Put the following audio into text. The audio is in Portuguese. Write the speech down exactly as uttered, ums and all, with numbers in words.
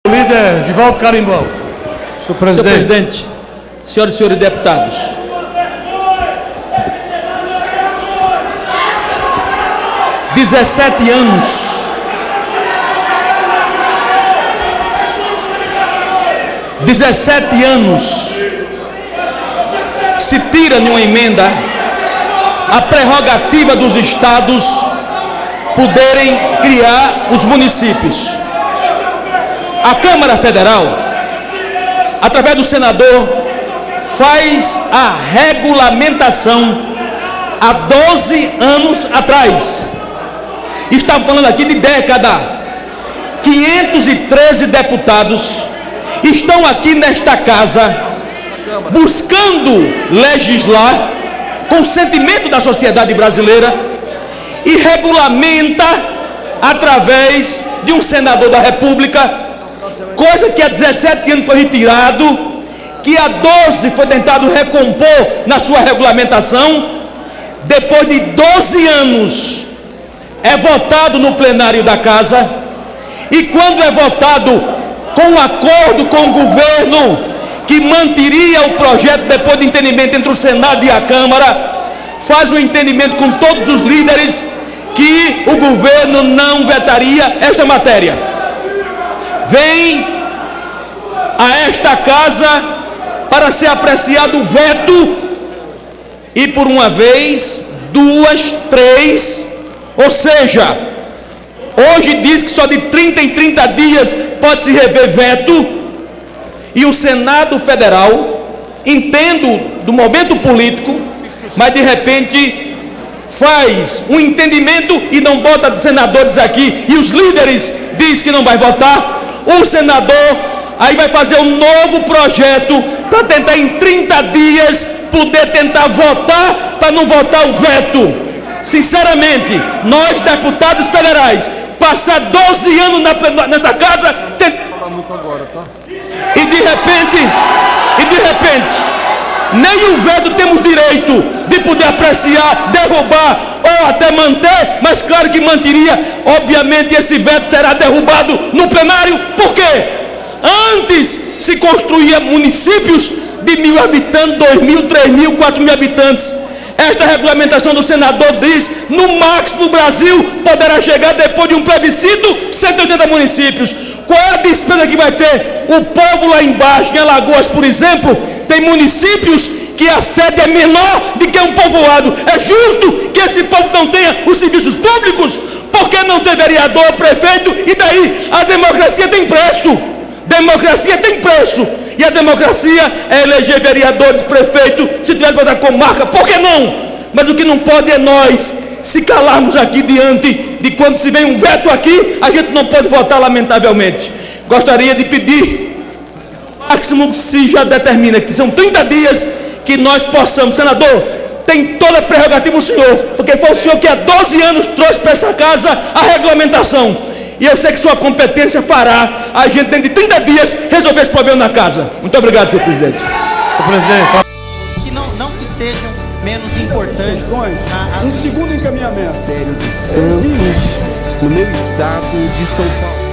Líder Givaldo Carimbão. Senhor Presidente. Senhor Presidente, senhoras e senhores deputados, dezessete anos dezessete anos se tira de uma emenda a prerrogativa dos estados poderem criar os municípios. A Câmara Federal, através do senador, faz a regulamentação há doze anos atrás. Estamos falando aqui de década. quinhentos e treze deputados estão aqui nesta casa buscando legislar com o sentimento da sociedade brasileira e regulamenta através de um senador da República, coisa que há dezessete anos foi retirado, que há doze foi tentado recompor na sua regulamentação. Depois de doze anos é votado no plenário da casa, e quando é votado com um acordo com o governo que manteria o projeto depois de entendimento entre o Senado e a Câmara, faz um entendimento com todos os líderes que o governo não vetaria esta matéria. Vem a esta casa para ser apreciado o veto, e por uma vez, duas, três, ou seja, hoje diz que só de trinta em trinta dias pode se rever veto, e o Senado Federal, entendo do momento político, mas de repente faz um entendimento e não bota senadores aqui, e os líderes dizem que não vai votar. O senador aí vai fazer um novo projeto para tentar em trinta dias poder tentar votar, para não votar o veto. Sinceramente, nós deputados federais, passar doze anos na, nessa casa, tem... e de repente, e de repente, nem o veto temos direito de poder apreciar, derrubar ou até manter, mas claro que manteria. Obviamente esse veto será derrubado no plenário, porque antes se construía municípios de mil habitantes, dois mil, três mil, quatro mil habitantes. Esta regulamentação do senador diz, no máximo no Brasil, poderá chegar depois de um plebiscito, cento e oitenta municípios. Qual é a despesa que vai ter? O povo lá embaixo, em Alagoas, por exemplo, tem municípios que a sede é menor do que um povoado. É justo que esse povo não tenha os serviços públicos? Por que não ter vereador, prefeito? E daí? A democracia tem preço. Democracia tem preço. E a democracia é eleger vereadores, prefeitos, se tiver que botar comarca, por que não? Mas o que não pode é nós se calarmos aqui diante de quando se vem um veto aqui, a gente não pode votar, lamentavelmente. Gostaria de pedir, o máximo se já determina que são trinta dias, que nós possamos, senador, tem toda a prerrogativa o senhor, porque foi o senhor que há doze anos trouxe para essa casa a regulamentação. E eu sei que sua competência fará a gente, dentro de trinta dias, resolver esse problema na casa. Muito obrigado, senhor presidente. Senhor presidente. Que não, não que sejam menos importantes. A, a... Um segundo encaminhamento. Ministério de Santos, no meu estado de São Paulo.